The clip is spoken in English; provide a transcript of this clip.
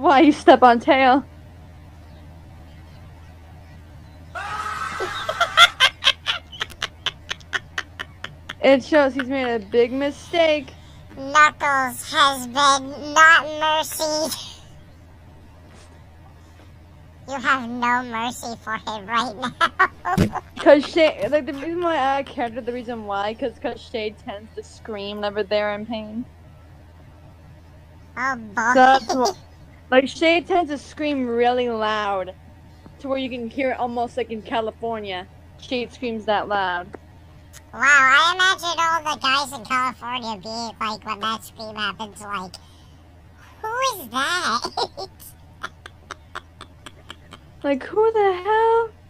Why you step on tail? It shows he's made a big mistake. Knuckles has been not mercied. You have no mercy for him right now. Cause Shay, like the reason why I cared, the reason why, cause Shay tends to scream whenever they're in pain. Oh boy. So that's what, like Shay tends to scream really loud, to where you can hear it almost like in California. Shay screams that loud. Wow, I imagine all the guys in California being like, when that scream happens, like, who is that? Like, who the hell?